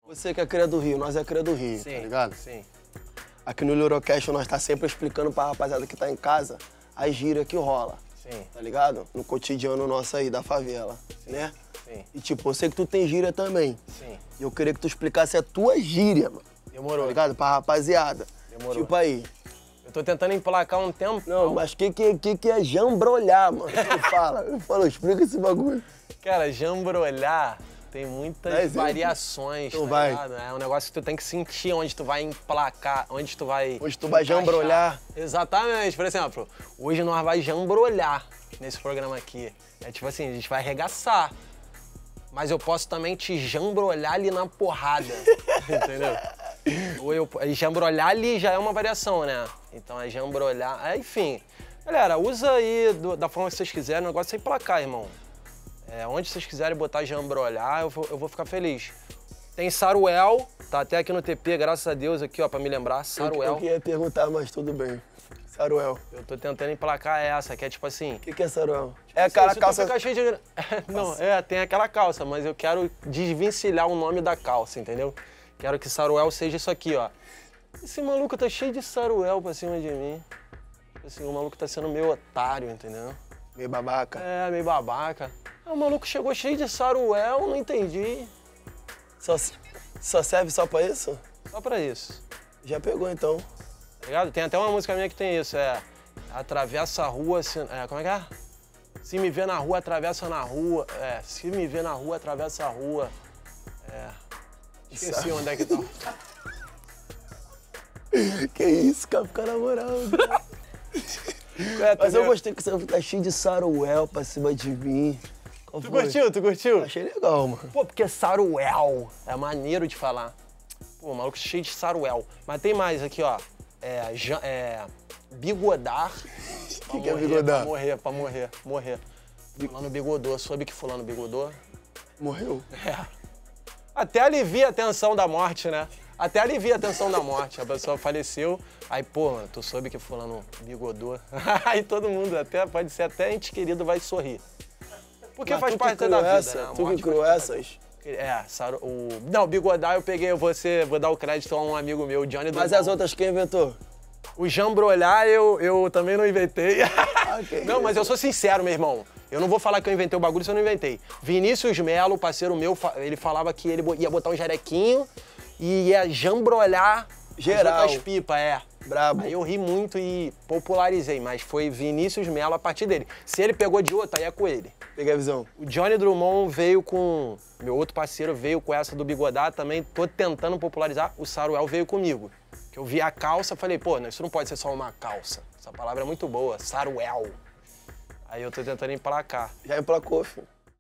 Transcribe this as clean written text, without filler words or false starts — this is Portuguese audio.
Você que é cria do Rio, nós é cria do Rio, Sim, tá ligado? sim. Aqui no Lurocast nós tá sempre explicando pra rapaziada que tá em casa as gírias que rola. Sim. Tá ligado? No cotidiano nosso aí, da favela, né? Sim. E tipo, eu sei que tu tem gíria também. Sim. E eu queria que tu explicasse a tua gíria, mano. Demorou. Tá ligado? Pra rapaziada. Demorou. Tipo aí. Eu tô tentando emplacar um tempo. Não, mas que é jambrolhar, mano? Me fala, explica esse bagulho. Cara, jambrolhar tem muitas variações, Então tá vai. ligado? É um negócio que tu tem que sentir onde tu vai emplacar, onde tu vai... Hoje tu vai encaixar. jambrolhar. Exatamente. Por exemplo, hoje nós vai jambrolhar nesse programa aqui. É tipo assim, a gente vai arregaçar. Mas eu posso também te jambrolhar ali na porrada, entendeu? E jambrolhar ali já é uma variação, né? Então é jambrolhar, enfim. Galera, usa aí da forma que vocês quiserem, o negócio é emplacar, irmão. Onde vocês quiserem botar jambrolhar, eu vou ficar feliz. Tem Saruel, tá até aqui no TP, graças a Deus, aqui, ó, pra me lembrar, Saruel. Eu queria perguntar, mas tudo bem. Saruel. Eu tô tentando emplacar essa, que é tipo assim... O que é Saruel? É aquela calça... Fica cheio de... Não, tem aquela calça, mas eu quero desvencilhar o nome da calça, entendeu? Quero que Saruel seja isso aqui, ó. Esse maluco tá cheio de Saruel pra cima de mim. Assim, o maluco tá sendo meio otário, entendeu? Meio babaca. Meio babaca. O maluco chegou cheio de Saruel, não entendi. Só serve só pra isso? Só pra isso. Já pegou, então. Tá ligado? Tem até uma música minha que tem isso, atravessa a rua, como é que é? Se me vê na rua, atravessa na rua. Se me vê na rua, atravessa a rua. Esqueci onde é que tá. Que isso, cara, fica na moral. Mas eu gostei que você tá cheio de Saruel pra cima de mim. Tu curtiu? Tu curtiu? Achei legal, mano. Pô, porque Saruel é maneiro de falar. Pô, maluco cheio de Saruel. Mas tem mais aqui, ó. Bigodar. O que é bigodar? Pra morrer. Fulano bigodou. Soube que fulano bigodou? Morreu? Até alivia a tensão da morte, né? Até alivia a tensão da morte. A pessoa faleceu, aí, pô, mano, tu soube que fulano bigodou. Aí todo mundo, pode ser até ente querido, vai sorrir. Porque mas faz parte da vida, né? Tu que criou essas? Não, bigodar eu peguei, vou dar o crédito a um amigo meu, o Johnny Drummond. Mas as outras quem inventou? O jambrolhar eu também não inventei. Não, mas eu sou sincero, meu irmão. Eu não vou falar que eu inventei o bagulho se eu não inventei. Vinícius Melo, parceiro meu, ele falava que ele ia botar um jarequinho e ia jambrolhar geral. As pipas, Brabo. Aí eu ri muito e popularizei, mas foi Vinícius Melo a partir dele. Se ele pegou de outro, aí é com ele. Peguei a visão. O Johnny Drummond veio com... Meu outro parceiro veio com essa do bigodar também. Tô tentando popularizar. O Saruel veio comigo. Que eu vi a calça, falei, pô, isso não pode ser só uma calça. Essa palavra é muito boa, Saruel. Aí eu tô tentando emplacar. Já emplacou, filho.